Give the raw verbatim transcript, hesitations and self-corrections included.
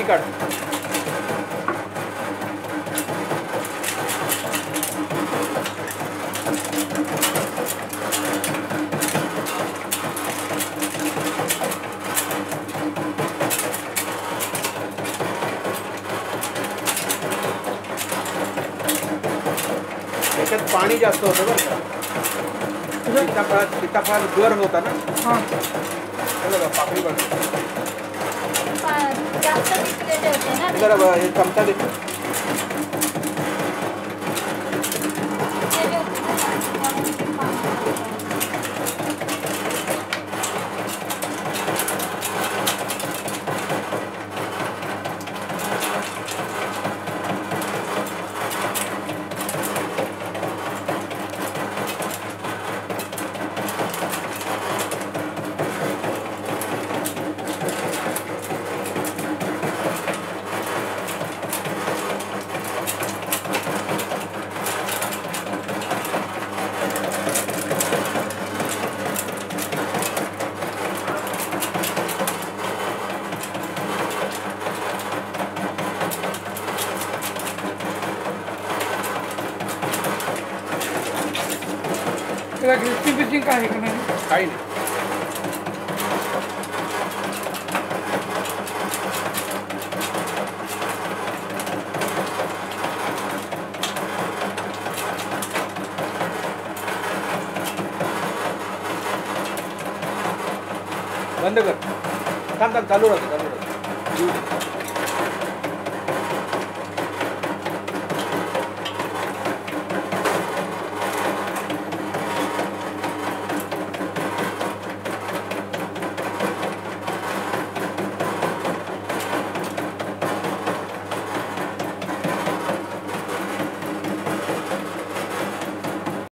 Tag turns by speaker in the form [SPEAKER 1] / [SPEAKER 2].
[SPEAKER 1] काढ. त्याच्यात पाणी जास्त होतं बरं का. सीताफळात सीताफळात गर होता ना.
[SPEAKER 2] हां
[SPEAKER 1] बघा पाकळी बघा.
[SPEAKER 2] जास्त पिकलेले होते ना.
[SPEAKER 1] जरा हे चमचा दे.
[SPEAKER 2] ग्रेसिंग बिसिंग काय आहे का नाही?
[SPEAKER 1] काही नाही. बंद कर. थांब थांब चालू राहतो चालू राहतो.